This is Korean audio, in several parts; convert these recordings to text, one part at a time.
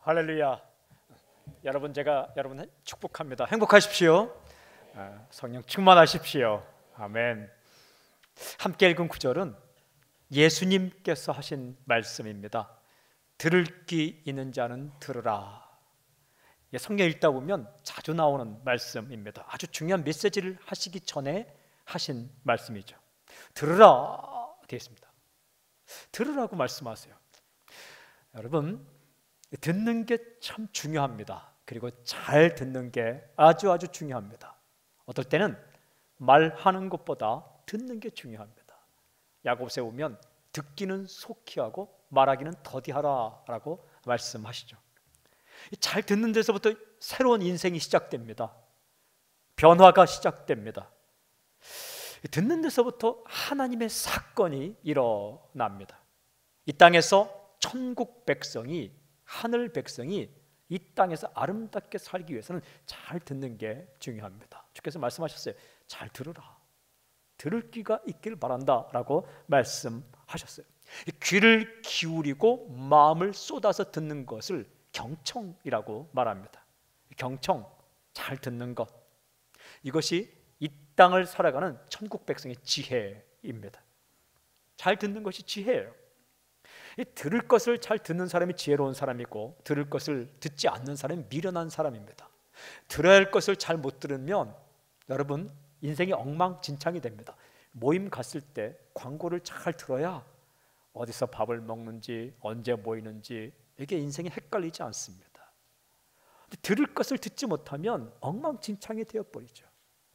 할렐루야. 여러분, 제가 여러분 축복합니다. 행복하십시오. 성령 충만하십시오. 아멘. 함께 읽은 구절은 예수님께서 하신 말씀입니다. 들을 귀 있는 자는 들으라. 성경 읽다 보면 자주 나오는 말씀입니다. 아주 중요한 메시지를 하시기 전에 하신 말씀이죠. 들으라 되어 있습니다. 들으라고 말씀하세요. 여러분, 듣는 게 참 중요합니다. 그리고 잘 듣는 게 아주 중요합니다. 어떨 때는 말하는 것보다 듣는 게 중요합니다. 야고보서에 보면 듣기는 속히 하고 말하기는 더디하라 라고 말씀하시죠. 잘 듣는 데서부터 새로운 인생이 시작됩니다. 변화가 시작됩니다. 듣는 데서부터 하나님의 사건이 일어납니다. 이 땅에서 천국 백성이, 하늘 백성이 이 땅에서 아름답게 살기 위해서는 잘 듣는 게 중요합니다. 주께서 말씀하셨어요. 잘 들으라. 들을 귀가 있길 바란다 라고 말씀하셨어요. 귀를 기울이고 마음을 쏟아서 듣는 것을 경청이라고 말합니다. 경청, 잘 듣는 것, 이것이 이 땅을 살아가는 천국 백성의 지혜입니다. 잘 듣는 것이 지혜예요. 들을 것을 잘 듣는 사람이 지혜로운 사람이고, 들을 것을 듣지 않는 사람이 미련한 사람입니다. 들어야 할 것을 잘 못 들으면 여러분 인생이 엉망진창이 됩니다. 모임 갔을 때 광고를 잘 들어야 어디서 밥을 먹는지, 언제 모이는지, 이게 인생이 헷갈리지 않습니다. 들을 것을 듣지 못하면 엉망진창이 되어버리죠.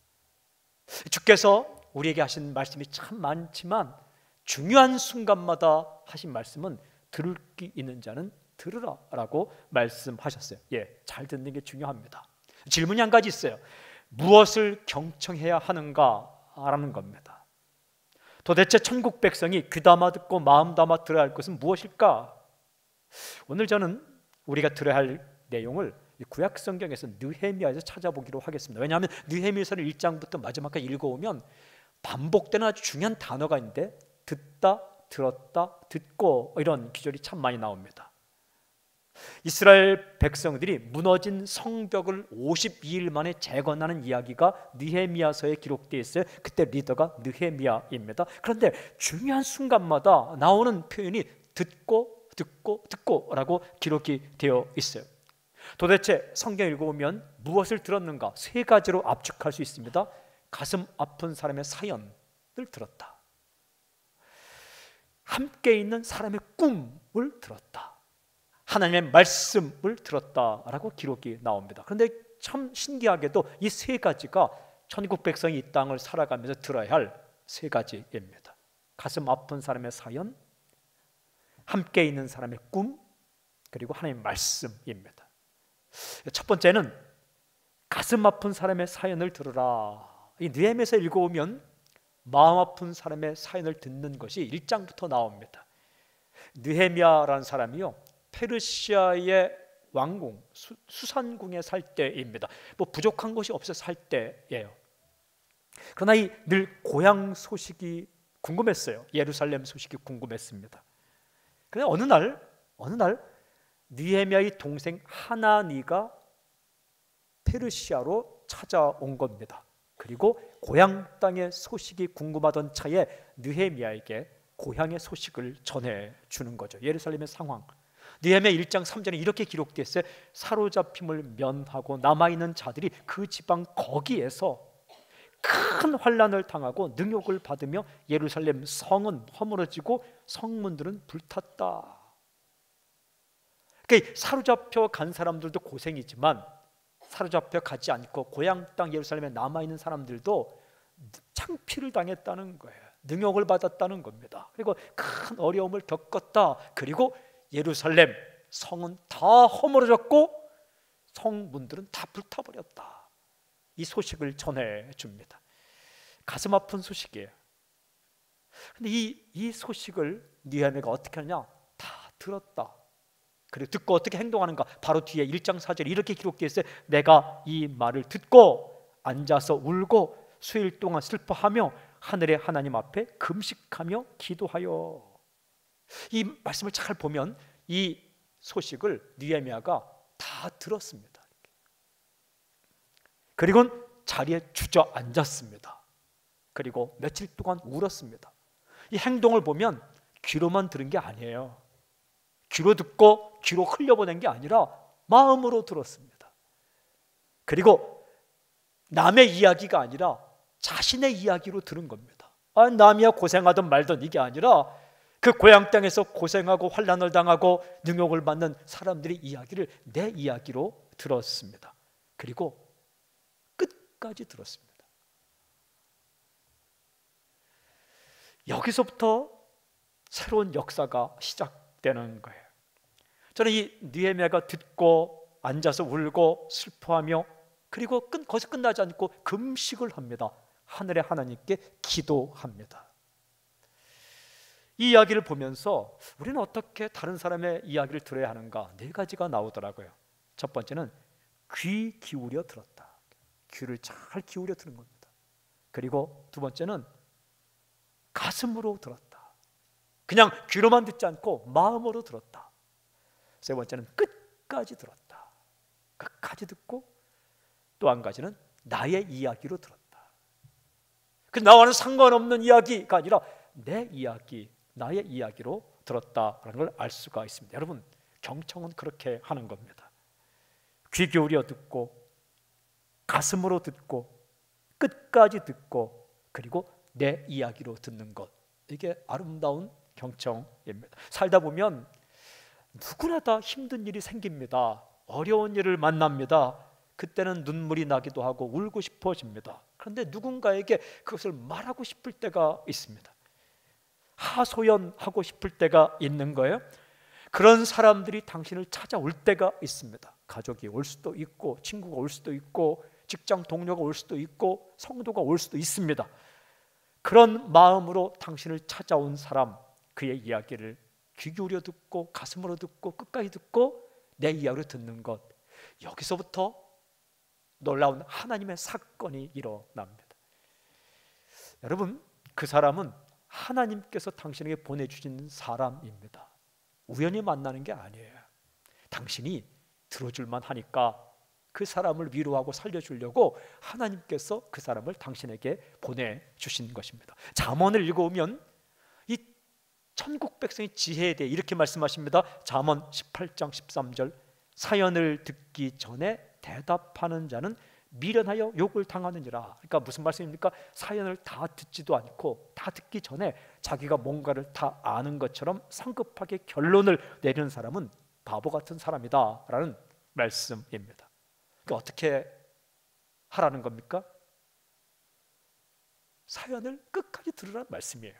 주께서 우리에게 하신 말씀이 참 많지만 중요한 순간마다 하신 말씀은 들을 귀 있는 자는 들으라 라고 말씀하셨어요. 잘 듣는 게 중요합니다. 질문이 한 가지 있어요. 무엇을 경청해야 하는가 라는 겁니다. 도대체 천국 백성이 귀담아 듣고 마음 담아 들어야 할 것은 무엇일까? 오늘 저는 우리가 들어야 할 내용을 구약 성경에서 느헤미야에서 찾아보기로 하겠습니다. 왜냐하면 느헤미야서를 1장부터 마지막까지 읽어오면 반복되는 아주 중요한 단어가 있는데 듣다, 들었다, 듣고 이런 기절이 참 많이 나옵니다. 이스라엘 백성들이 무너진 성벽을 52일 만에 재건하는 이야기가 느헤미야서에 기록되어 있어요. 그때 리더가 느헤미야입니다. 그런데 중요한 순간마다 나오는 표현이 듣고 라고 기록이 되어 있어요. 도대체 성경 읽어보면 무엇을 들었는가? 세 가지로 압축할 수 있습니다. 가슴 아픈 사람의 사연을 들었다. 함께 있는 사람의 꿈을 들었다. 하나님의 말씀을 들었다라고 기록이 나옵니다. 그런데 참 신기하게도 이 세 가지가 천국 백성이 이 땅을 살아가면서 들어야 할 세 가지입니다. 가슴 아픈 사람의 사연, 함께 있는 사람의 꿈, 그리고 하나님의 말씀입니다. 첫 번째는 가슴 아픈 사람의 사연을 들으라. 이 느헤미야서 읽어오면 마음 아픈 사람의 사연을 듣는 것이 1장부터 나옵니다. 느헤미야라는 사람이요, 페르시아의 왕궁 수산궁에 살 때입니다. 부족한 것이 없어서 살 때예요. 그러나 늘 고향 소식이 궁금했어요. 예루살렘 소식이 궁금했습니다. 그런데 어느 날 느헤미야의 동생 하나니가 페르시아로 찾아온 겁니다. 그리고 고향 땅의 소식이 궁금하던 차에 느헤미야에게 고향의 소식을 전해주는 거죠. 예루살렘의 상황. 느헤미야 1장 3절에 이렇게 기록되어 있어요. 사로잡힘을 면하고 남아있는 자들이 그 지방 거기에서 큰 환난을 당하고 능욕을 받으며 예루살렘 성은 허물어지고 성문들은 불탔다. 그러니까 사로잡혀 간 사람들도 고생이지만 사로잡혀 가지 않고 고향 땅 예루살렘에 남아있는 사람들도 창피를 당했다는 거예요. 능욕을 받았다는 겁니다. 그리고 큰 어려움을 겪었다. 그리고 예루살렘 성은 다 허물어졌고 성문들은 다 불타버렸다. 이 소식을 전해줍니다. 가슴 아픈 소식이에요. 근데 이 소식을 느헤미야가 어떻게 하냐? 다 들었다. 그리고 듣고 어떻게 행동하는가? 바로 뒤에 1장 4절에 이렇게 기록되어 있어요. 내가 이 말을 듣고 앉아서 울고 수일 동안 슬퍼하며 하늘의 하나님 앞에 금식하며 기도하여. 이 말씀을 잘 보면 이 소식을 느헤미야가 다 들었습니다. 그리고 자리에 주저앉았습니다. 그리고 며칠 동안 울었습니다. 이 행동을 보면 귀로만 들은 게 아니에요. 귀로 듣고 귀로 흘려보낸 게 아니라 마음으로 들었습니다. 그리고 남의 이야기가 아니라 자신의 이야기로 들은 겁니다. 남이야 고생하든 말든 이게 아니라 그 고향 땅에서 고생하고 환난을 당하고 능욕을 받는 사람들의 이야기를 내 이야기로 들었습니다. 그리고 끝까지 들었습니다. 여기서부터 새로운 역사가 시작되는 거예요. 저는 이 느헤미야가 듣고 앉아서 울고 슬퍼하며 그리고 거기서 끝나지 않고 금식을 합니다. 하늘의 하나님께 기도합니다. 이 이야기를 보면서 우리는 어떻게 다른 사람의 이야기를 들어야 하는가? 4가지가 나오더라고요. 첫 번째는 귀 기울여 들었다. 귀를 잘 기울여 들은 겁니다. 그리고 두 번째는 가슴으로 들었다. 그냥 귀로만 듣지 않고 마음으로 들었다. 세 번째는 끝까지 들었다. 끝까지 듣고 또 한 가지는 나의 이야기로 들었다. 그 나와는 상관없는 이야기가 아니라 내 이야기, 나의 이야기로 들었다라는 걸 알 수가 있습니다. 여러분, 경청은 그렇게 하는 겁니다. 귀 기울여 듣고 가슴으로 듣고 끝까지 듣고 그리고 내 이야기로 듣는 것, 이게 아름다운 경청입니다. 살다 보면 누구나 다 힘든 일이 생깁니다. 어려운 일을 만납니다. 그때는 눈물이 나기도 하고 울고 싶어집니다. 그런데 누군가에게 그것을 말하고 싶을 때가 있습니다. 하소연하고 싶을 때가 있는 거예요. 그런 사람들이 당신을 찾아올 때가 있습니다. 가족이 올 수도 있고 친구가 올 수도 있고 직장 동료가 올 수도 있고 성도가 올 수도 있습니다. 그런 마음으로 당신을 찾아온 사람, 그의 이야기를 귀 기울여 듣고 가슴으로 듣고 끝까지 듣고 내 이야기를 듣는 것, 여기서부터 놀라운 하나님의 사건이 일어납니다. 여러분, 그 사람은 하나님께서 당신에게 보내주신 사람입니다. 우연히 만나는 게 아니에요. 당신이 들어줄만 하니까 그 사람을 위로하고 살려주려고 하나님께서 그 사람을 당신에게 보내주신 것입니다. 잠언을 읽어보면 이 천국 백성의 지혜에 대해 이렇게 말씀하십니다. 잠언 18장 13절, 사연을 듣기 전에 대답하는 자는 미련하여 욕을 당하느니라. 그러니까 무슨 말씀입니까? 사연을 다 듣지도 않고 다 듣기 전에 자기가 뭔가를 다 아는 것처럼 성급하게 결론을 내리는 사람은 바보 같은 사람이다 라는 말씀입니다. 그러니까 어떻게 하라는 겁니까? 사연을 끝까지 들으라는 말씀이에요.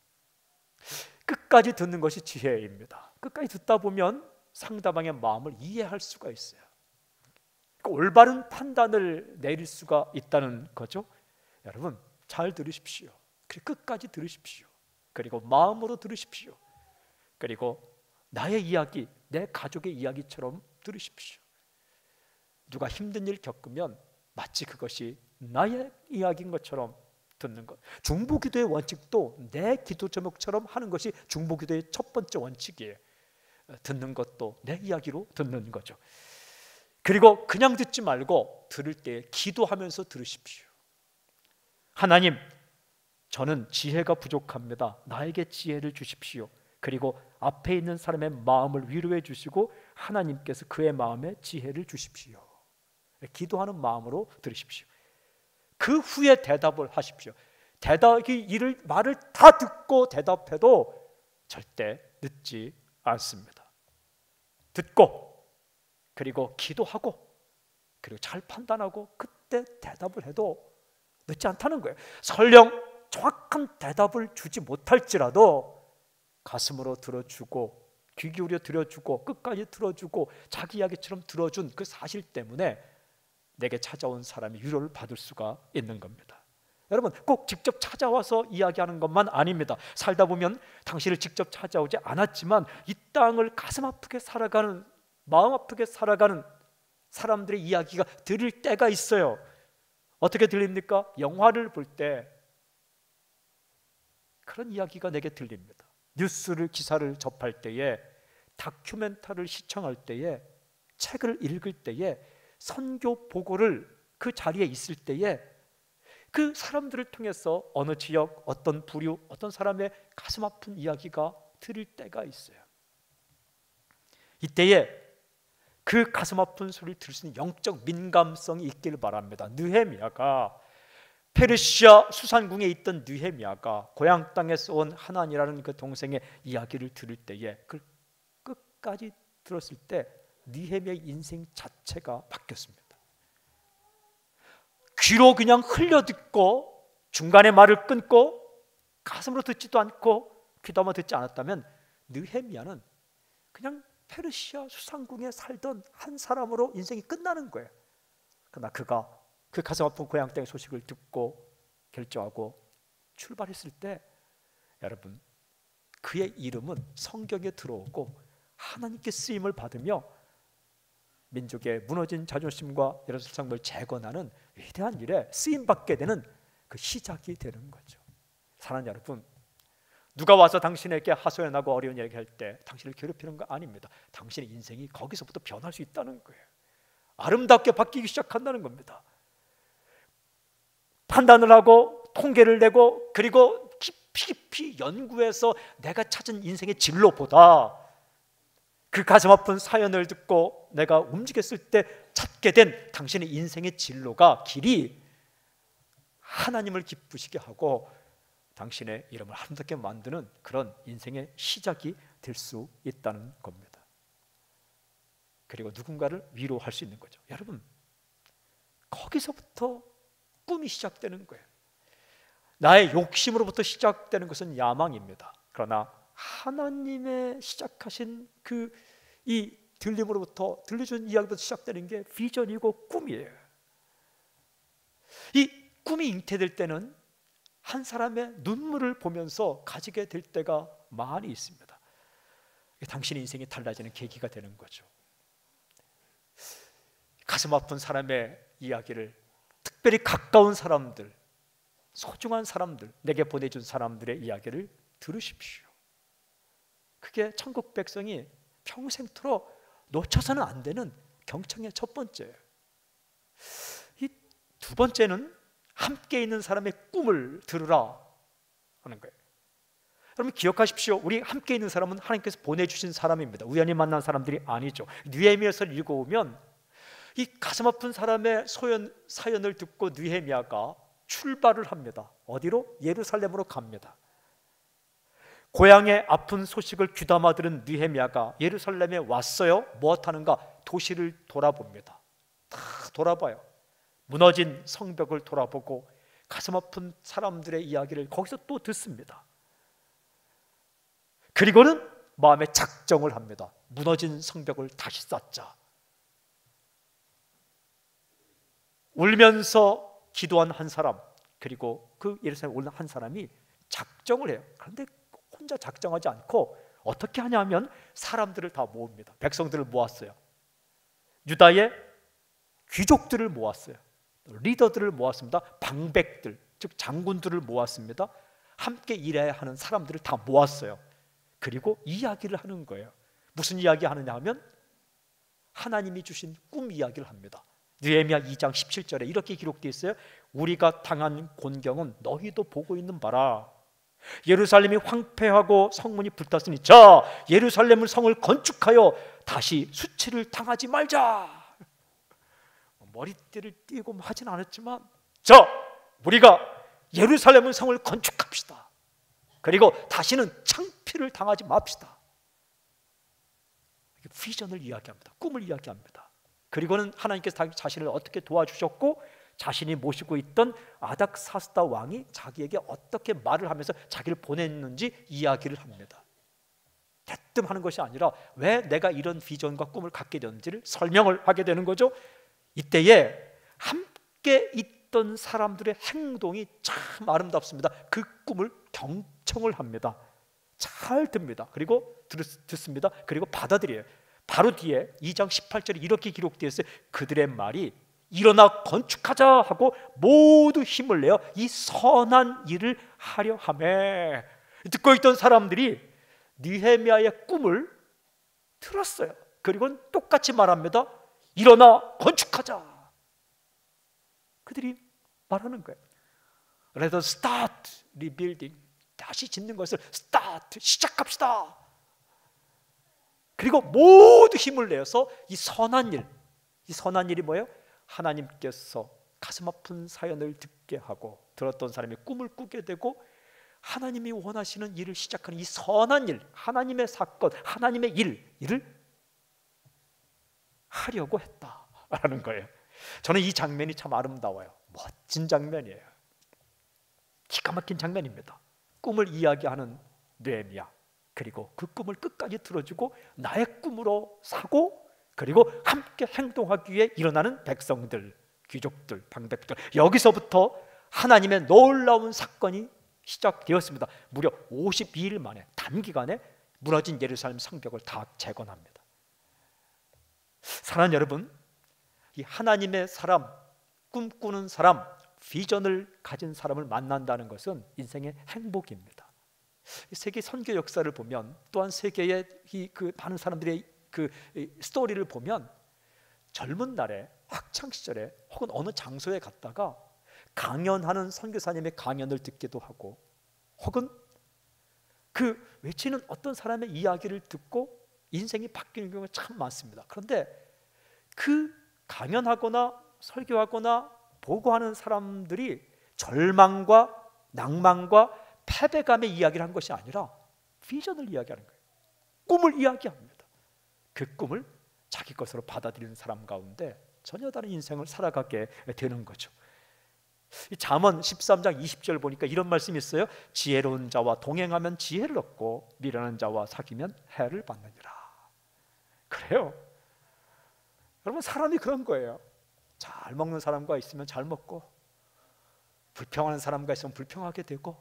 끝까지 듣는 것이 지혜입니다. 끝까지 듣다 보면 상대방의 마음을 이해할 수가 있어요. 그러니까 올바른 판단을 내릴 수가 있다는 거죠. 여러분, 잘 들으십시오. 그리고 끝까지 들으십시오. 그리고 마음으로 들으십시오. 그리고 나의 이야기, 내 가족의 이야기처럼 들으십시오. 누가 힘든 일 겪으면 마치 그것이 나의 이야기인 것처럼 듣는 것. 중보기도의 원칙도 내 기도 제목처럼 하는 것이 중보기도의 첫 번째 원칙이에요. 듣는 것도 내 이야기로 듣는 거죠. 그리고 그냥 듣지 말고 들을 때 기도하면서 들으십시오. 하나님, 저는 지혜가 부족합니다. 나에게 지혜를 주십시오. 그리고 앞에 있는 사람의 마음을 위로해 주시고 하나님께서 그의 마음에 지혜를 주십시오. 기도하는 마음으로 들으십시오. 그 후에 대답을 하십시오. 말을 다 듣고 대답해도 절대 늦지 않습니다. 듣고 그리고 기도하고 그리고 잘 판단하고 그때 대답을 해도 늦지 않다는 거예요. 설령 정확한 대답을 주지 못할지라도 가슴으로 들어주고 귀 기울여 들어주고 끝까지 들어주고 자기 이야기처럼 들어준 그 사실 때문에 내게 찾아온 사람이 위로를 받을 수가 있는 겁니다. 여러분, 꼭 직접 찾아와서 이야기하는 것만 아닙니다. 살다 보면 당신을 직접 찾아오지 않았지만 이 땅을 가슴 아프게 살아가는, 마음 아프게 살아가는 사람들의 이야기가 들릴 때가 있어요. 어떻게 들립니까? 영화를 볼 때 그런 이야기가 내게 들립니다. 뉴스를, 기사를 접할 때에 다큐멘터리를 시청할 때에, 책을 읽을 때에, 선교 보고를 그 자리에 있을 때에 그 사람들을 통해서 어느 지역, 어떤 부류, 어떤 사람의 가슴 아픈 이야기가 들을 때가 있어요. 이때에 그 가슴 아픈 소리를 들을 수 있는 영적 민감성이 있기를 바랍니다. 느헤미야가, 페르시아 수산궁에 있던 느헤미야가 고향 땅에서 온 하난이라는 그 동생의 이야기를 들을 때에 그걸 끝까지 들었을 때 느헤미야의 인생 자체가 바뀌었습니다. 귀로 그냥 흘려듣고 중간에 말을 끊고 가슴으로 듣지도 않고 귀담아 듣지 않았다면 느헤미야는 그냥 페르시아 수상궁에 살던 한 사람으로 인생이 끝나는 거예요. 그러나 그가 그 가슴 아픈 고향 땅의 소식을 듣고 결정하고 출발했을 때, 여러분, 그의 이름은 성경에 들어오고 하나님께 쓰임을 받으며 민족의 무너진 자존심과 예루살렘 성벽을 재건하는 위대한 일에 쓰임받게 되는 그 시작이 되는 거죠. 사랑하는 여러분, 누가 와서 당신에게 하소연하고 어려운 얘기할 때 당신을 괴롭히는 거 아닙니다. 당신의 인생이 거기서부터 변할 수 있다는 거예요. 아름답게 바뀌기 시작한다는 겁니다. 판단을 하고 통계를 내고 그리고 깊이 연구해서 내가 찾은 인생의 진로보다 그 가슴 아픈 사연을 듣고 내가 움직였을 때 찾게 된 당신의 인생의 진로가, 길이 하나님을 기쁘시게 하고 당신의 이름을 아름답게 만드는 그런 인생의 시작이 될 수 있다는 겁니다. 그리고 누군가를 위로할 수 있는 거죠. 여러분, 거기서부터 꿈이 시작되는 거예요. 나의 욕심으로부터 시작되는 것은 야망입니다. 그러나 하나님의 시작하신 이 들림으로부터, 들려준 이야기부터 시작되는 게 비전이고 꿈이에요. 이 꿈이 잉태될 때는 한 사람의 눈물을 보면서 가지게 될 때가 많이 있습니다. 당신의 인생이 달라지는 계기가 되는 거죠. 가슴 아픈 사람의 이야기를, 특별히 가까운 사람들, 소중한 사람들, 내게 보내준 사람들의 이야기를 들으십시오. 그게 천국 백성이 평생토록 놓쳐서는 안 되는 경청의 첫 번째예요. 이 두 번째는 함께 있는 사람의 꿈을 들으라 하는 거예요. 여러분 기억하십시오. 우리 함께 있는 사람은 하나님께서 보내주신 사람입니다. 우연히 만난 사람들이 아니죠. 느헤미야서를 읽어보면 이 가슴 아픈 사람의 사연을 듣고 느헤미야가 출발을 합니다. 어디로? 예루살렘으로 갑니다. 고향의 아픈 소식을 귀담아 들은 느헤미야가 예루살렘에 왔어요. 무엇하는가? 도시를 돌아봅니다. 다 돌아봐요. 무너진 성벽을 돌아보고 가슴 아픈 사람들의 이야기를 거기서 또 듣습니다. 그리고는 마음에 작정을 합니다. 무너진 성벽을 다시 쌓자. 울면서 기도한 한 사람, 그리고 그 예루살렘에 오는 한 사람이 작정을 해요. 그런데 혼자 작정하지 않고 어떻게 하냐면 사람들을 다 모읍니다. 백성들을 모았어요. 유다의 귀족들을 모았어요. 리더들을 모았습니다. 방백들, 즉 장군들을 모았습니다. 함께 일해야 하는 사람들을 다 모았어요. 그리고 이야기를 하는 거예요. 무슨 이야기 하느냐 하면 하나님이 주신 꿈 이야기를 합니다. 느헤미야 2장 17절에 이렇게 기록되어 있어요. 우리가 당한 곤경은 너희도 보고 있는 바라. 예루살렘이 황폐하고 성문이 불탔으니 자, 예루살렘을 성을 건축하여 다시 수치를 당하지 말자. 머리띠를 띄고 하진 않았지만 자, 우리가 예루살렘은 성을 건축합시다. 그리고 다시는 창피를 당하지 맙시다. 비전을 이야기합니다. 꿈을 이야기합니다. 그리고는 하나님께서 자신을 어떻게 도와주셨고 자신이 모시고 있던 아닥사스다 왕이 자기에게 어떻게 말을 하면서 자기를 보냈는지 이야기를 합니다. 대뜸 하는 것이 아니라 왜 내가 이런 비전과 꿈을 갖게 되는지를 설명을 하게 되는 거죠. 이때에 함께 있던 사람들의 행동이 참 아름답습니다. 그 꿈을 경청을 합니다. 잘 듭니다. 그리고 듣습니다. 그리고 받아들여요. 바로 뒤에 2장 18절에 이렇게 기록되어 있어요. 그들의 말이 일어나 건축하자 하고 모두 힘을 내어 이 선한 일을 하려 하매. 듣고 있던 사람들이 느헤미야의 꿈을 들었어요. 그리고 똑같이 말합니다. 일어나 건축하자. 그들이 말하는 거예요. Let us start rebuilding. 다시 짓는 것을 start, 시작합시다. 그리고 모두 힘을 내어서 이 선한 일이 뭐예요? 하나님께서 가슴 아픈 사연을 듣게 하고 들었던 사람이 꿈을 꾸게 되고 하나님이 원하시는 일을 시작하는 이 선한 일, 하나님의 사건, 하나님의 일을 하려고 했다라는 거예요. 저는 이 장면이 참 아름다워요. 멋진 장면이에요. 기가 막힌 장면입니다. 꿈을 이야기하는 느헤미야, 그리고 그 꿈을 끝까지 들어주고 나의 꿈으로 사고 그리고 함께 행동하기 위해 일어나는 백성들, 귀족들, 방백들, 여기서부터 하나님의 놀라운 사건이 시작되었습니다. 무려 52일 만에 단기간에 무너진 예루살렘 성벽을 다 재건합니다. 사랑하는 여러분, 이 하나님의 사람, 꿈꾸는 사람, 비전을 가진 사람을 만난다는 것은 인생의 행복입니다. 세계 선교 역사를 보면, 또한 세계의 그 많은 사람들의 그 스토리를 보면, 젊은 날에 학창 시절에 혹은 어느 장소에 갔다가 강연하는 선교사님의 강연을 듣기도 하고, 혹은 그 외치는 어떤 사람의 이야기를 듣고 인생이 바뀌는 경우가 참 많습니다. 그런데 그 강연하거나 설교하거나 보고하는 사람들이 절망과 낭만과 패배감의 이야기를 한 것이 아니라 비전을 이야기하는 거예요. 꿈을 이야기합니다. 그 꿈을 자기 것으로 받아들이는 사람 가운데 전혀 다른 인생을 살아가게 되는 거죠. 잠언 13장 20절 보니까 이런 말씀이 있어요. 지혜로운 자와 동행하면 지혜를 얻고 미련한 자와 사귀면 해를 받느니라. 그래요. 여러분, 사람이 그런 거예요. 잘 먹는 사람과 있으면 잘 먹고, 불평하는 사람과 있으면 불평하게 되고,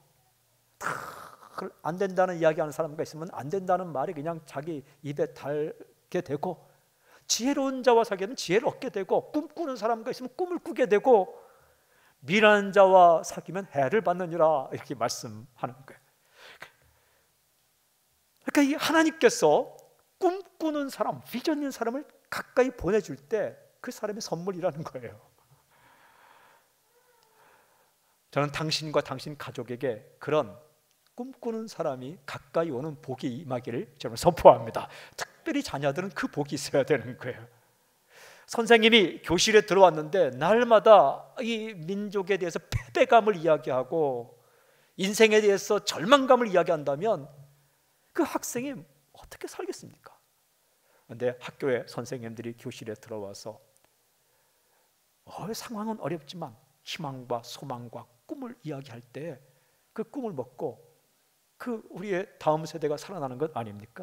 안 된다는 이야기하는 사람과 있으면 안 된다는 말이 그냥 자기 입에 달게 되고, 지혜로운 자와 사귀면 지혜를 얻게 되고, 꿈꾸는 사람과 있으면 꿈을 꾸게 되고, 미련한 자와 사귀면 해를 받느니라, 이렇게 말씀하는 거예요. 그러니까 이 하나님께서 꿈꾸는 사람, 비전 있는 사람을 가까이 보내줄 때 그 사람의 선물이라는 거예요. 저는 당신과 당신 가족에게 그런 꿈꾸는 사람이 가까이 오는 복이 임하기를 저는 선포합니다. 특별히 자녀들은 그 복이 있어야 되는 거예요. 선생님이 교실에 들어왔는데 날마다 이 민족에 대해서 패배감을 이야기하고 인생에 대해서 절망감을 이야기한다면 그 학생이 어떻게 살겠습니까? 그런데 학교에 선생님들이 교실에 들어와서 상황은 어렵지만 희망과 소망과 꿈을 이야기할 때 그 꿈을 먹고 그 우리의 다음 세대가 살아나는 것 아닙니까?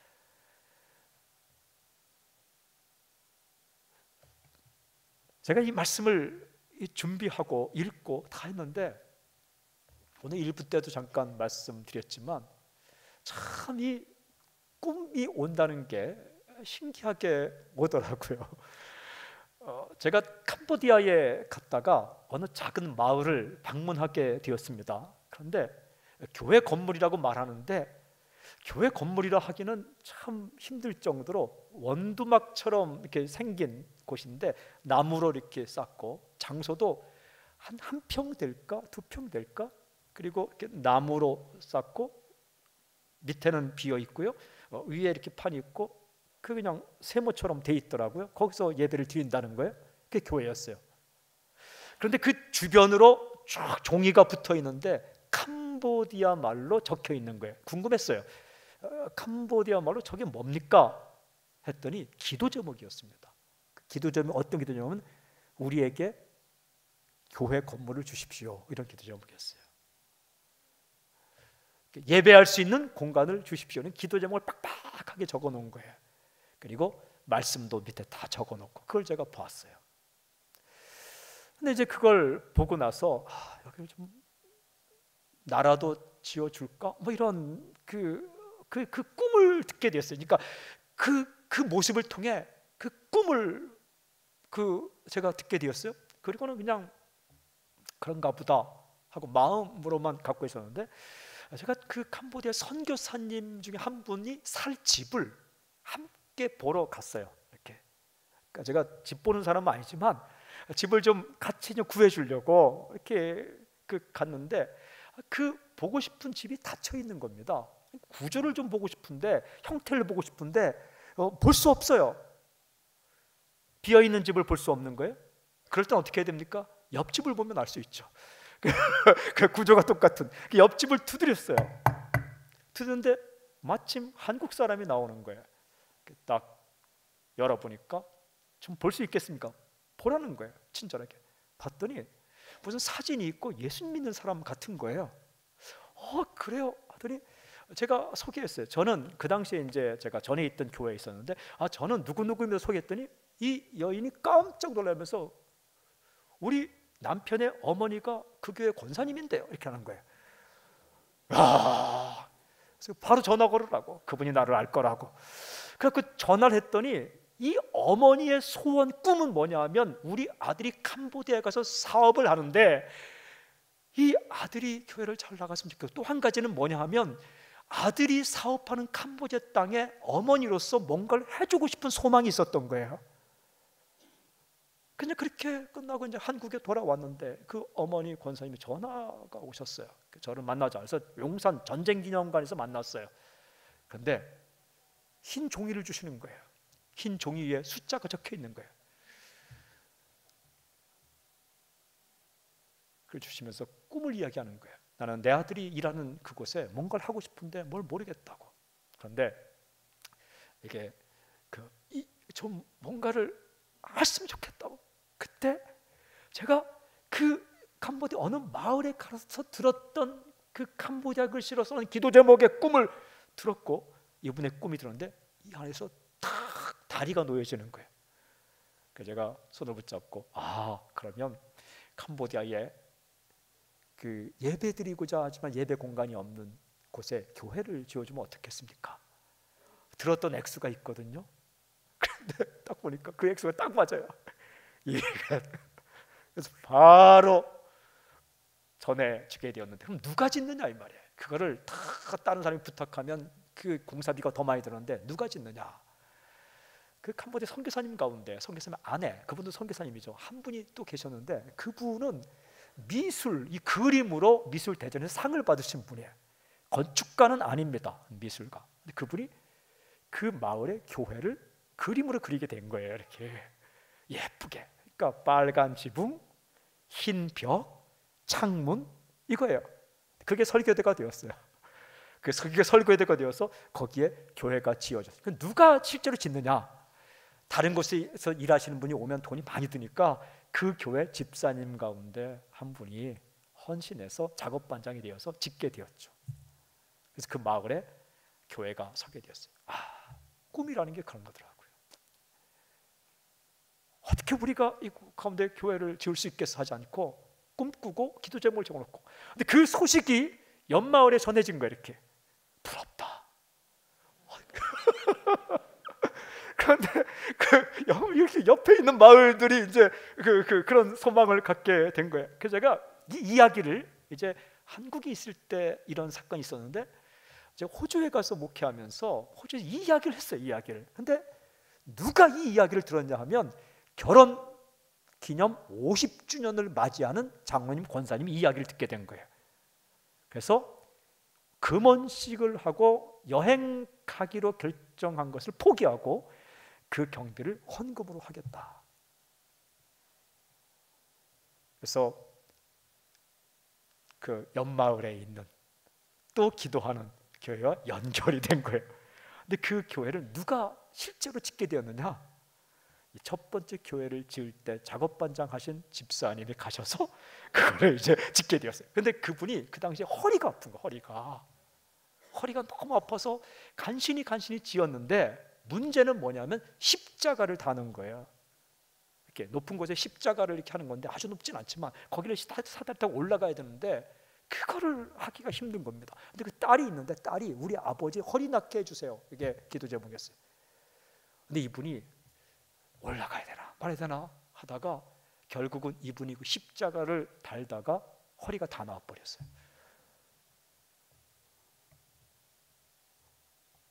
제가 이 말씀을 준비하고 읽고 다 했는데 오늘 1부 때도 잠깐 말씀드렸지만 참 이 꿈이 온다는 게 신기하게 오더라고요. 제가 캄보디아에 갔다가 어느 작은 마을을 방문하게 되었습니다. 그런데 교회 건물이라고 말하는데 교회 건물이라 하기는 참 힘들 정도로 원두막처럼 이렇게 생긴 곳인데 나무로 이렇게 쌓고 장소도 한 평 될까? 2평 될까? 그리고 이렇게 나무로 쌓고 밑에는 비어 있고요. 위에 이렇게 판이 있고 그 그냥 세모처럼 돼 있더라고요. 거기서 예배를 드린다는 거예요. 그게 교회였어요. 그런데 그 주변으로 쫙 종이가 붙어 있는데 캄보디아 말로 적혀 있는 거예요. 궁금했어요. 캄보디아 말로 저게 뭡니까? 했더니 기도 제목이었습니다. 그 기도 제목이 어떤 기도 제목은 우리에게 교회 건물을 주십시오, 이런 기도 제목이었어요. 예배할 수 있는 공간을 주십시오는 기도 제목을 빡빡하게 적어 놓은 거예요. 그리고 말씀도 밑에 다 적어 놓고 그걸 제가 보았어요. 근데 이제 그걸 보고 나서 여기 좀 나라도 지어 줄까? 뭐 이런 그 꿈을 듣게 됐어요. 그러니까 그 모습을 통해 그 꿈을 제가 듣게 되었어요. 그리고는 그냥 그런가 보다 하고 마음으로만 갖고 있었는데 제가 그 캄보디아 선교사님 중에 한 분이 살 집을 함께 보러 갔어요. 이렇게. 그러니까 제가 집 보는 사람은 아니지만 집을 좀 같이 좀 구해주려고 이렇게 갔는데 그 보고 싶은 집이 닫혀 있는 겁니다. 구조를 좀 보고 싶은데, 형태를 보고 싶은데 볼 수 없어요. 비어 있는 집을 볼 수 없는 거예요. 그럴 땐 어떻게 해야 됩니까? 옆집을 보면 알 수 있죠. 그 구조가 똑같은 그 옆집을 두드렸어요. 두드렸는데 마침 한국 사람이 나오는 거예요. 딱 열어보니까 좀 볼 수 있겠습니까? 보라는 거예요. 친절하게 봤더니 무슨 사진이 있고 예수 믿는 사람 같은 거예요. 그래요? 하더니 제가 소개했어요. 저는 그 당시에 이제 제가 전에 있던 교회에 있었는데 저는 누구누구면서 소개했더니 이 여인이 깜짝 놀라면서 우리 남편의 어머니가 그 교회 권사님인데요, 이렇게 하는 거예요. 그래서 바로 전화 걸으라고, 그분이 나를 알 거라고. 그래서 전화를 했더니 이 어머니의 소원, 꿈은 뭐냐 하면 우리 아들이 캄보디아에 가서 사업을 하는데 이 아들이 교회를 잘 나갔으면 좋겠고, 또 한 가지는 뭐냐 하면 아들이 사업하는 캄보디아 땅에 어머니로서 뭔가를 해주고 싶은 소망이 있었던 거예요. 그냥 그렇게 끝나고 이제 한국에 돌아왔는데 그 어머니 권사님이 전화가 오셨어요. 저를 만나자 해서 용산 전쟁기념관에서 만났어요. 그런데 흰 종이를 주시는 거예요. 흰 종이 위에 숫자가 적혀 있는 거예요. 그걸 주시면서 꿈을 이야기하는 거예요. 나는 내 아들이 일하는 그곳에 뭔가를 하고 싶은데 뭘 모르겠다고. 그런데 이게 좀 뭔가를 했으면 좋겠다고. 그때 제가 그 캄보디아 어느 마을에 가서 들었던 그 캄보디아 글씨로 써놓은 기도 제목의 꿈을 들었고, 이분의 꿈이 들었는데 이 안에서 탁 다리가 놓여지는 거예요. 그래서 제가 손을 붙잡고 그러면 캄보디아에 그 예배드리고자 하지만 예배 공간이 없는 곳에 교회를 지어주면 어떻겠습니까? 들었던 액수가 있거든요. 그런데 딱 보니까 그 액수가 딱 맞아요. 그래서 바로 전해주게 되었는데, 그럼 누가 짓느냐 이 말이에요. 그거를 다 다른 사람이 부탁하면 그 공사비가 더 많이 드는데 누가 짓느냐? 그 캄보디아 선교사님 가운데, 선교사님 아내, 그분도 선교사님이죠, 한 분이 또 계셨는데 그분은 미술, 이 그림으로 미술 대전에서 상을 받으신 분이에요. 건축가는 아닙니다, 미술가. 근데 그분이 그 마을의 교회를 그림으로 그리게 된 거예요. 이렇게 예쁘게. 그러니까 빨간 지붕, 흰 벽, 창문, 이거예요. 그게 설교대가 되었어요. 그게 설교대가 되어서 거기에 교회가 지어졌어요. 누가 실제로 짓느냐? 다른 곳에서 일하시는 분이 오면 돈이 많이 드니까 그 교회 집사님 가운데 한 분이 헌신해서 작업반장이 되어서 짓게 되었죠. 그래서 그 마을에 교회가 서게 되었어요. 꿈이라는 게 그런 거더라고요. 어떻게 우리가 이 가운데 교회를 지을 수 있겠어 하지 않고 꿈꾸고 기도 제목을 적어놓고, 근데 그 소식이 옆마을에 전해진 거예요. 이렇게 부럽다. 그런데 이렇게 옆에 있는 마을들이 이제 그런 소망을 갖게 된 거예요. 그래서 제가 이 이야기를, 이제 한국에 있을 때 이런 사건이 있었는데 제가 호주에 가서 목회하면서 호주에서 이 이야기를 했어요. 이 이야기를. 근데 누가 이 이야기를 들었냐 하면 결혼 기념 50주년을 맞이하는 장로님 권사님이 이 이야기를 듣게 된 거예요. 그래서 금혼식을 하고 여행 가기로 결정한 것을 포기하고 그 경비를 헌금으로 하겠다. 그래서 그 옆마을에 있는 또 기도하는 교회와 연결이 된 거예요. 근데 그 교회를 누가 실제로 짓게 되었느냐? 첫 번째 교회를 지을 때 작업반장 하신 집사님이 가셔서 그거를 이제 짓게 되었어요. 근데 그분이 그 당시에 허리가 아픈 거예요. 허리가 너무 아파서 간신히 지었는데 문제는 뭐냐면 십자가를 다는 거예요. 이렇게 높은 곳에 십자가를 이렇게 하는 건데 아주 높진 않지만 거기를 사다리 타고 올라가야 되는데 그거를 하기가 힘든 겁니다. 근데 그 딸이 있는데 딸이 우리 아버지 허리 낫게 해주세요, 이게 기도 제목이었어요. 근데 이분이 올라가야 되나 말아야 되나 하다가 결국은 이분이 그 십자가를 달다가 허리가 다 나와버렸어요.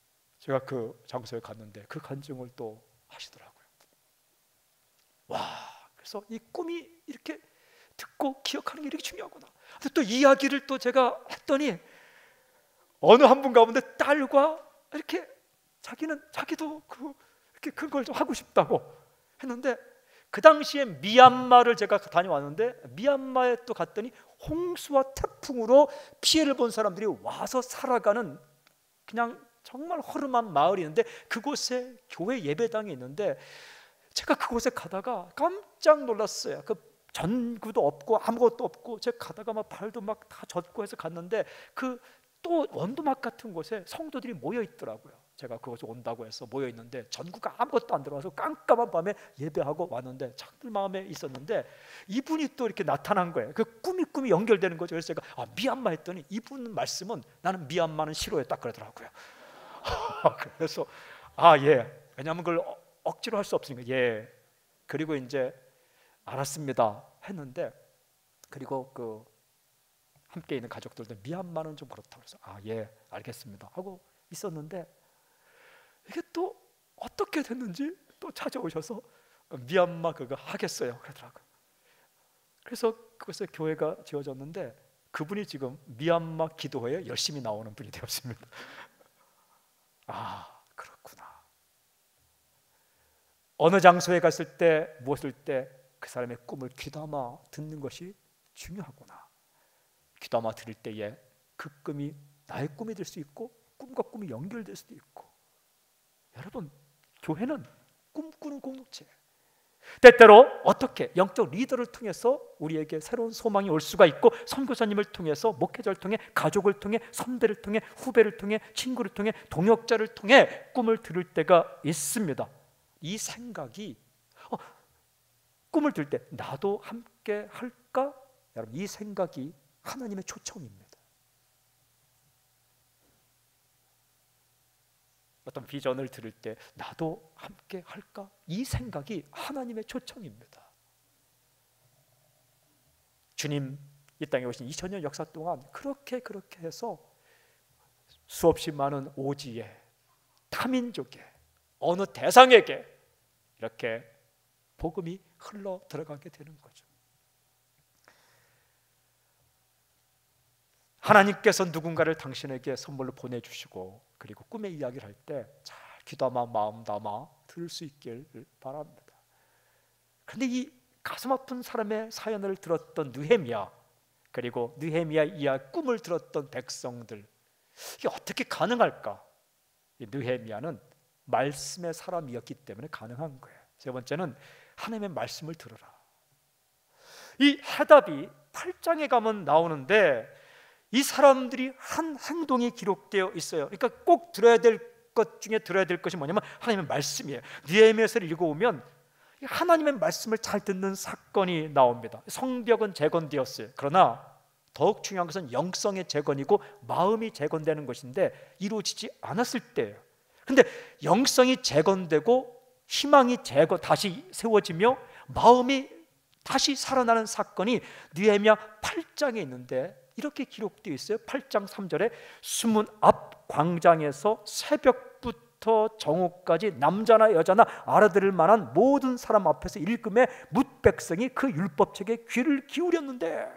제가 그 장소에 갔는데 그 간증을 또 하시더라고요. 와, 그래서 이 꿈이 이렇게 듣고 기억하는 게 이렇게 중요하구나. 근데 또 이야기를 또 제가 했더니 어느 한 분 가운데 딸과 이렇게 자기도 이렇게 큰 걸 좀 하고 싶다고 했는데, 그 당시에 미얀마를 제가 다녀왔는데 미얀마에 또 갔더니 홍수와 태풍으로 피해를 본 사람들이 와서 살아가는 그냥 정말 허름한 마을이 있는데, 그곳에 교회 예배당이 있는데 제가 그곳에 가다가 깜짝 놀랐어요. 그 전구도 없고 아무것도 없고 제가 가다가 막 발도 막 다 젖고 해서 갔는데, 그 또 원두막 같은 곳에 성도들이 모여 있더라고요. 제가 그곳에 온다고 해서 모여 있는데 전구가 아무것도 안 들어와서 깜깜한 밤에 예배하고 왔는데 창들 마음에 있었는데, 이분이 또 이렇게 나타난 거예요. 그 꿈이 연결되는 거죠. 그래서 제가 미얀마 했더니 이분 말씀은 나는 미얀마는 싫어해 딱 그러더라고요. 그래서 예, 왜냐하면 그걸 억지로 할 수 없으니까 예, 그리고 이제 알았습니다 했는데, 그리고 그 함께 있는 가족들도 미얀마는 좀 그렇다고 해서 예, 알겠습니다 하고 있었는데, 이게 또 어떻게 됐는지 또 찾아오셔서 미얀마 그거 하겠어요 그러더라고요. 그래서 그것에 교회가 지어졌는데 그분이 지금 미얀마 기도회에 열심히 나오는 분이 되었습니다. 그렇구나. 어느 장소에 갔을 때 무엇을 때 그 사람의 꿈을 귀담아 듣는 것이 중요하구나. 귀담아 들을 때에 그 꿈이 나의 꿈이 될 수 있고 꿈과 꿈이 연결될 수도 있고. 여러분, 교회는 꿈꾸는 공동체. 때때로 어떻게 영적 리더를 통해서 우리에게 새로운 소망이 올 수가 있고, 선교사님을 통해서, 목회자를 통해, 가족을 통해, 선배를 통해, 후배를 통해, 친구를 통해, 동역자를 통해 꿈을 들을 때가 있습니다. 이 생각이 꿈을 들 때 나도 함께 할까? 여러분, 이 생각이 하나님의 초청입니다. 어떤 비전을 들을 때 나도 함께 할까? 이 생각이 하나님의 초청입니다. 주님 이 땅에 오신 2000년 역사 동안 그렇게 해서 수없이 많은 오지에, 타민족에, 어느 대상에게 이렇게 복음이 흘러 들어가게 되는 거죠. 하나님께서 누군가를 당신에게 선물로 보내주시고, 그리고 꿈의 이야기를 할 때 잘 귀담아 마음 담아 들을 수 있길 바랍니다. 그런데 이 가슴 아픈 사람의 사연을 들었던 느헤미야, 그리고 느헤미야 이야 꿈을 들었던 백성들, 이게 어떻게 가능할까? 이 느헤미야는 말씀의 사람이었기 때문에 가능한 거예요. 세 번째는 하나님의 말씀을 들으라. 이 해답이 8장에 가면 나오는데, 이 사람들이 한 행동이 기록되어 있어요. 그러니까 꼭 들어야 될 것 중에 들어야 될 것이 뭐냐면 하나님의 말씀이에요. 느헤미야서를 읽어보면 하나님의 말씀을 잘 듣는 사건이 나옵니다. 성벽은 재건되었어요. 그러나 더욱 중요한 것은 영성의 재건이고 마음이 재건되는 것인데 이루어지지 않았을 때예요. 그런데 영성이 재건되고 희망이 다시 세워지며 마음이 다시 살아나는 사건이 느헤미야 8장에 있는데 이렇게 기록되어 있어요. 8장 3절에 수문 앞 광장에서 새벽부터 정오까지 남자나 여자나 알아들을 만한 모든 사람 앞에서 읽음에 뭇 백성이 그 율법책에 귀를 기울였는데,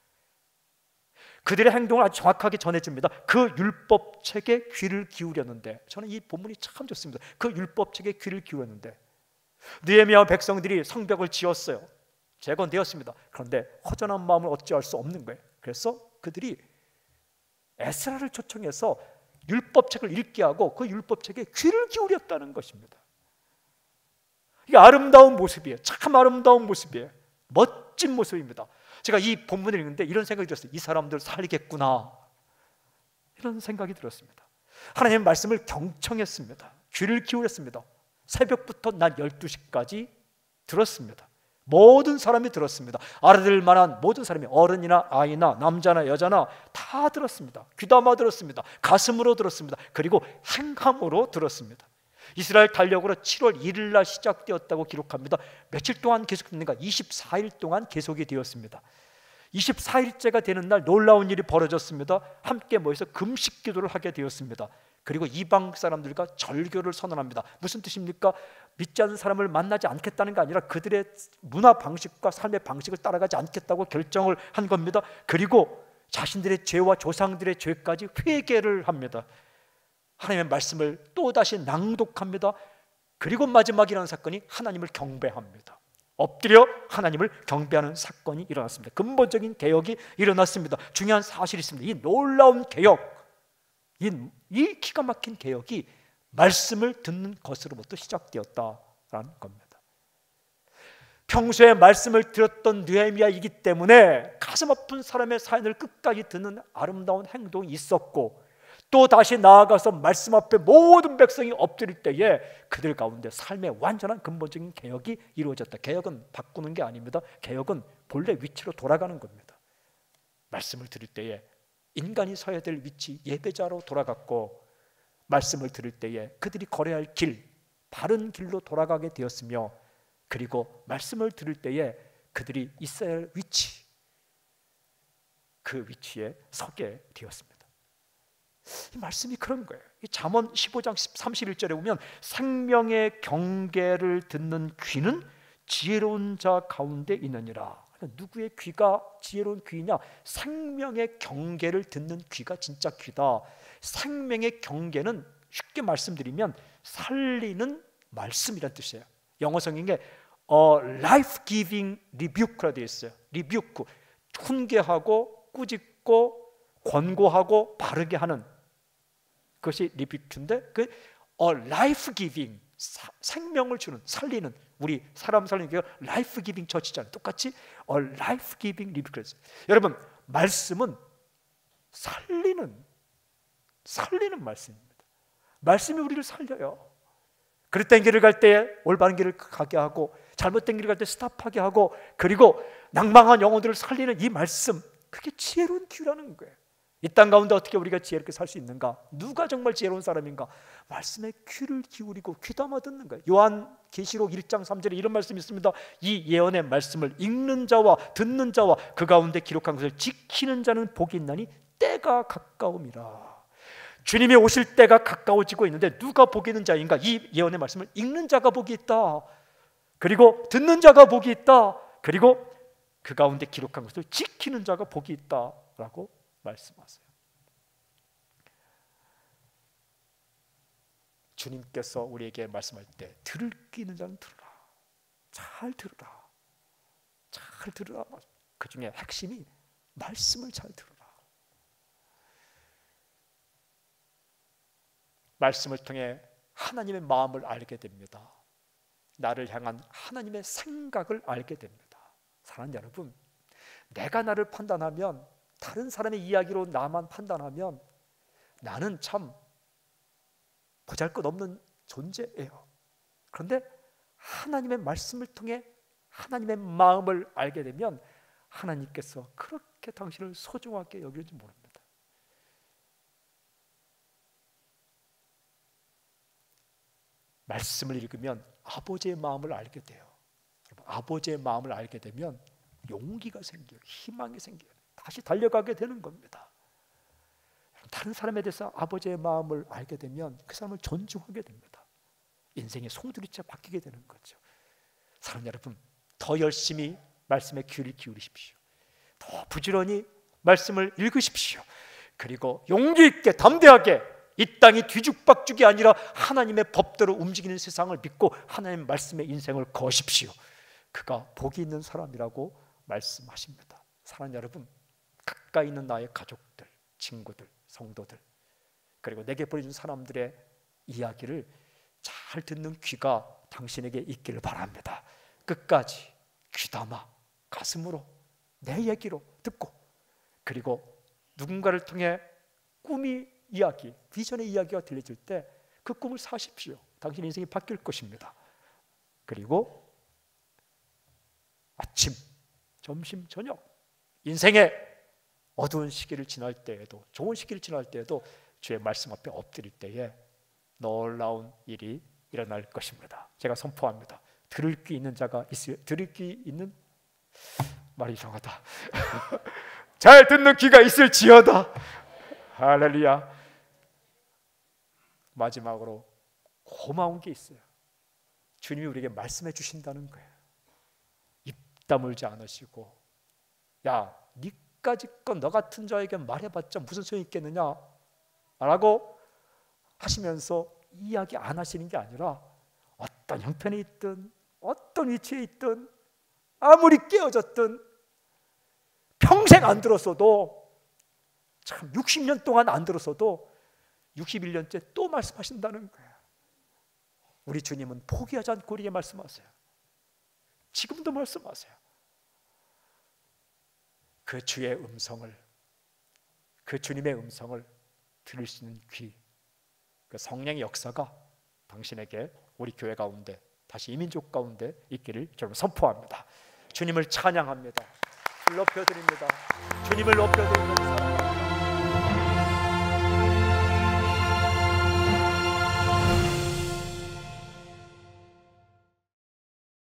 그들의 행동을 아주 정확하게 전해집니다. 그 율법책에 귀를 기울였는데, 저는 이 본문이 참 좋습니다. 그 율법책에 귀를 기울였는데, 느헤미야 백성들이 성벽을 지었어요. 재건되었습니다. 그런데 허전한 마음을 어찌할 수 없는 거예요. 그래서 그들이 에스라를 초청해서 율법책을 읽게 하고 그 율법책에 귀를 기울였다는 것입니다. 이게 아름다운 모습이에요. 참 아름다운 모습이에요. 멋진 모습입니다. 제가 이 본문을 읽는데 이런 생각이 들었어요. 이 사람들 살겠구나, 이런 생각이 들었습니다. 하나님의 말씀을 경청했습니다. 귀를 기울였습니다. 새벽부터 낮 12시까지 들었습니다. 모든 사람이 들었습니다. 알아들을 만한 모든 사람이, 어른이나 아이나 남자나 여자나 다 들었습니다. 귀담아 들었습니다. 가슴으로 들었습니다. 그리고 행함으로 들었습니다. 이스라엘 달력으로 7월 1일 날 시작되었다고 기록합니다. 며칠 동안 계속됐는가? 24일 동안 계속이 되었습니다. 24일째가 되는 날 놀라운 일이 벌어졌습니다. 함께 모여서 금식 기도를 하게 되었습니다. 그리고 이방 사람들과 절교를 선언합니다. 무슨 뜻입니까? 믿지 않는 사람을 만나지 않겠다는 게 아니라 그들의 문화 방식과 삶의 방식을 따라가지 않겠다고 결정을 한 겁니다. 그리고 자신들의 죄와 조상들의 죄까지 회개를 합니다. 하나님의 말씀을 또다시 낭독합니다. 그리고 마지막이라는 사건이 하나님을 경배합니다. 엎드려 하나님을 경배하는 사건이 일어났습니다. 근본적인 개혁이 일어났습니다. 중요한 사실이 있습니다. 이 놀라운 개혁, 이 기가 막힌 개혁이 말씀을 듣는 것으로부터 시작되었다라는 겁니다. 평소에 말씀을 들었던 느헤미야이기 때문에 가슴 아픈 사람의 사연을 끝까지 듣는 아름다운 행동이 있었고, 또 다시 나아가서 말씀 앞에 모든 백성이 엎드릴 때에 그들 가운데 삶의 완전한 근본적인 개혁이 이루어졌다. 개혁은 바꾸는 게 아닙니다. 개혁은 본래 위치로 돌아가는 겁니다. 말씀을 들을 때에 인간이 서야 될 위치, 예배자로 돌아갔고, 말씀을 들을 때에 그들이 걸어야 할 길, 바른 길로 돌아가게 되었으며, 그리고 말씀을 들을 때에 그들이 있어야 할 위치, 그 위치에 서게 되었습니다. 이 말씀이 그런 거예요. 이 잠언 15장 31절에 보면 생명의 경계를 듣는 귀는 지혜로운 자 가운데 있느니라. 누구의 귀가 지혜로운 귀냐? 생명의 경계를 듣는 귀가 진짜 귀다. 생명의 경계는 쉽게 말씀드리면 살리는 말씀이란 뜻이에요. 영어 성경에 life-giving rebuke라 되어 있어요. 리뷰크, 훈계하고 꾸짖고 권고하고 바르게 하는 그것이 리뷰크인데, 그 life-giving, 생명을 주는, 살리는, 우리 사람 살리는 게 life-giving 처치잖아요. 똑같이 life-giving rebuke. 여러분, 말씀은 살리는 말씀입니다. 말씀이 우리를 살려요. 그릇된 길을 갈 때 올바른 길을 가게 하고, 잘못된 길을 갈 때 스탑하게 하고, 그리고 낭망한 영혼들을 살리는 이 말씀, 그게 지혜로운 귀라는 거예요. 이 땅 가운데 어떻게 우리가 지혜롭게 살 수 있는가? 누가 정말 지혜로운 사람인가? 말씀에 귀를 기울이고 귀담아 듣는 거예요. 요한계시록 1장 3절에 이런 말씀이 있습니다. 이 예언의 말씀을 읽는 자와 듣는 자와 그 가운데 기록한 것을 지키는 자는 복이 있나니 때가 가까움이라. 주님이 오실 때가 가까워지고 있는데 누가 복이 있는 자인가? 이 예언의 말씀을 읽는 자가 복이 있다. 그리고 듣는 자가 복이 있다. 그리고 그 가운데 기록한 것을 지키는 자가 복이 있다라고 말씀하세요. 주님께서 우리에게 말씀할 때 들을 귀 있는 자는 들으라. 잘 들으라. 잘 들으라. 그 중에 핵심이 말씀을 잘 들으라. 말씀을 통해 하나님의 마음을 알게 됩니다. 나를 향한 하나님의 생각을 알게 됩니다. 사랑하는 여러분, 내가 나를 판단하면, 다른 사람의 이야기로 나만 판단하면 나는 참 보잘것없는 존재예요. 그런데 하나님의 말씀을 통해 하나님의 마음을 알게 되면 하나님께서 그렇게 당신을 소중하게 여기는지 모릅니다. 말씀을 읽으면 아버지의 마음을 알게 돼요. 아버지의 마음을 알게 되면 용기가 생겨요. 희망이 생겨요. 다시 달려가게 되는 겁니다. 다른 사람에 대해서 아버지의 마음을 알게 되면 그 사람을 존중하게 됩니다. 인생의 송두리째 바뀌게 되는 거죠. 사랑하는 여러분, 더 열심히 말씀에 귀를 기울이십시오. 더 부지런히 말씀을 읽으십시오. 그리고 용기 있게 담대하게 이 땅이 뒤죽박죽이 아니라 하나님의 법대로 움직이는 세상을 믿고 하나님 말씀의 인생을 거십시오. 그가 복이 있는 사람이라고 말씀하십니다. 사랑하는 여러분, 가까이 있는 나의 가족들, 친구들, 성도들, 그리고 내게 보내준 사람들의 이야기를 잘 듣는 귀가 당신에게 있기를 바랍니다. 끝까지 귀담아 가슴으로 내 얘기로 듣고, 그리고 누군가를 통해 꿈이 이야기, 비전의 이야기가 들려질 때 그 꿈을 사십시오. 당신 인생이 바뀔 것입니다. 그리고 아침, 점심, 저녁, 인생의 어두운 시기를 지날 때에도, 좋은 시기를 지날 때에도 주의 말씀 앞에 엎드릴 때에 놀라운 일이 일어날 것입니다. 제가 선포합니다. 들을 귀 있는 자가 있어요. 들을 귀 있는, 말이 이상하다. 잘 듣는 귀가 있을지어다. 할렐루야. 마지막으로 고마운 게 있어요. 주님이 우리에게 말씀해 주신다는 거예요. 입 다물지 않으시고, 야, 니까지 건 너 같은 자에게 말해봤자 무슨 소용이 있겠느냐 라고 하시면서 이야기 안 하시는 게 아니라, 어떤 형편에 있든 어떤 위치에 있든 아무리 깨어졌든 평생 안 들었어도, 참 60년 동안 안 들었어도 61년째 또 말씀하신다는 거예요. 우리 주님은 포기하지 않고 우리에게 말씀하세요. 지금도 말씀하세요. 그 주의 음성을, 그 주님의 음성을 들을 수 있는 귀, 그 성령의 역사가 당신에게, 우리 교회 가운데, 다시 이민족 가운데 있기를 여러분 선포합니다. 주님을 찬양합니다. 주를 높여드립니다. 주님을 높여드립니다.